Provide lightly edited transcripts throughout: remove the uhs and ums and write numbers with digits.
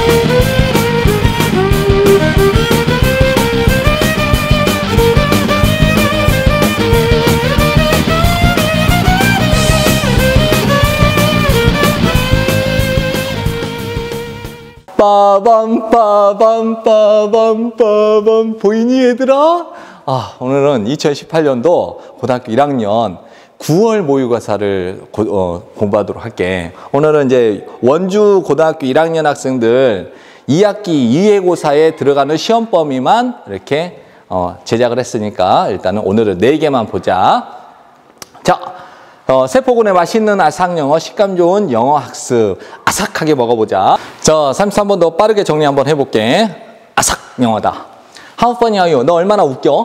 빠밤 보이니 얘들아? 오늘은 2018년도 고등학교 1학년 9월 모의고사를 공부하도록 할게. 오늘은 이제 원주 고등학교 1학년 학생들 2학기 2회고사에 들어가는 시험 범위만 이렇게 제작을 했으니까 일단은 오늘은 4개만 보자. 자, 세포군의 맛있는 아삭영어, 식감 좋은 영어 학습. 아삭하게 먹어보자. 자, 33번도 빠르게 정리 한번 해볼게. 아삭 영어다. How funny are you? 너 얼마나 웃겨?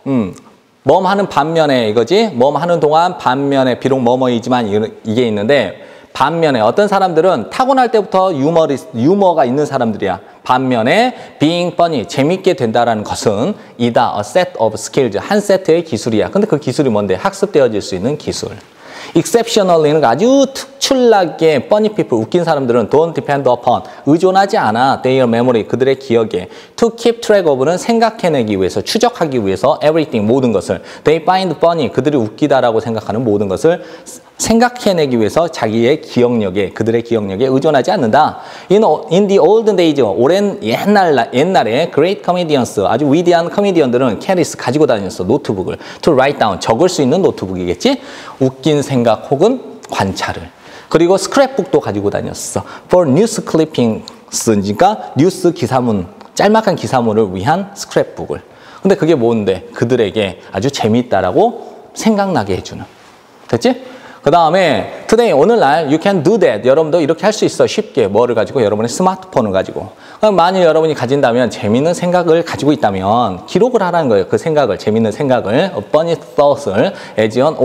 멈 하는 반면에 이거지? 멈 하는 동안 반면에 비록 뭐뭐이지만 이게 있는데 반면에 어떤 사람들은 타고날 때부터 유머가 있는 사람들이야. 반면에 being funny, 재밌게 된다라는 것은 이다, a set of skills, 한 세트의 기술이야. 근데 그 기술이 뭔데? 학습되어질 수 있는 기술. exceptionally는 아주 특출나게 funny people, 웃긴 사람들은 don't depend upon, 의존하지 않아 their memory, 그들의 기억에 to keep track of는 생각해내기 위해서, 추적하기 위해서 everything, 모든 것을 they find funny, 그들이 웃기다라고 생각하는 모든 것을 생각해내기 위해서 자기의 기억력에, 그들의 기억력에 의존하지 않는다. In the olden days, 오랜 옛날에 great comedians, 아주 위대한 코미디언들은 carries, 가지고 다녔어, 노트북을. to write down, 적을 수 있는 노트북이겠지? 웃긴 생각 혹은 관찰을. 그리고 스크랩북도 가지고 다녔어. for news clippings, 그러니까 뉴스 기사문, 짤막한 기사문을 위한 스크랩북을. 근데 그게 뭔데? 그들에게 아주 재미있다라고 생각나게 해주는. 됐지? 그 다음에 today, 오늘날 you can do that. 여러분도 이렇게 할 수 있어. 쉽게. 뭐를 가지고? 여러분의 스마트폰을 가지고. 그럼 만일 여러분이 가진다면, 재미있는 생각을 가지고 있다면 기록을 하라는 거예요. 그 생각을, 재미있는 생각을 funny thought을 as an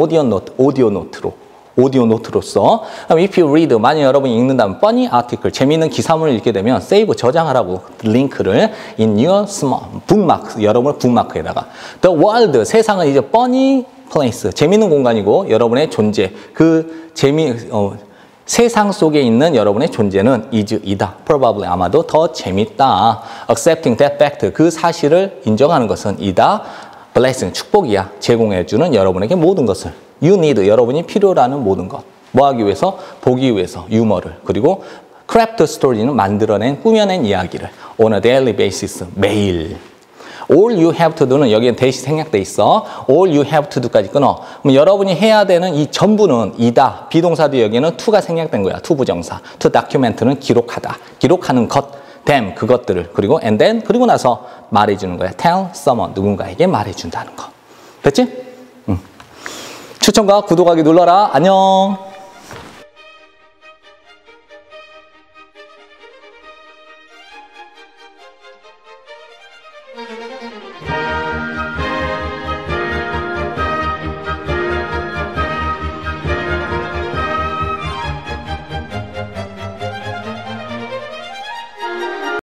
오디오 노트로서. 그럼 if you read, 만약 여러분이 읽는다면 funny article, 재미있는 기사문을 읽게 되면 save, 저장하라고 링크를 in your bookmark, 여러분의 북마크에다가. The world, 세상은 이제 funny place, 재미있는 공간이고 여러분의 존재, 그 세상 속에 있는 여러분의 존재는 이다. probably, 아마도 더 재밌다. accepting that fact, 그 사실을 인정하는 것은 이다. blessing, 축복이야. 제공해주는 여러분에게 모든 것을. you need, 여러분이 필요로 하는 모든 것. 뭐 하기 위해서? 보기 위해서. 유머를. 그리고 craft story는 만들어낸, 꾸며낸 이야기를. on a daily basis, 매일. all you have to do는 여기엔 대시 생략돼 있어. all you have to do까지 끊어. 그럼 여러분이 해야 되는 이 전부는 이다. 비동사도 여기에는 to가 생략된 거야. to 부정사. to document는 기록하다. 기록하는 것. them, 그것들을. 그리고 and then, 그리고 나서 말해주는 거야. tell someone, 누군가에게 말해준다는 거. 됐지? 추천과 구독하기 눌러라. 안녕.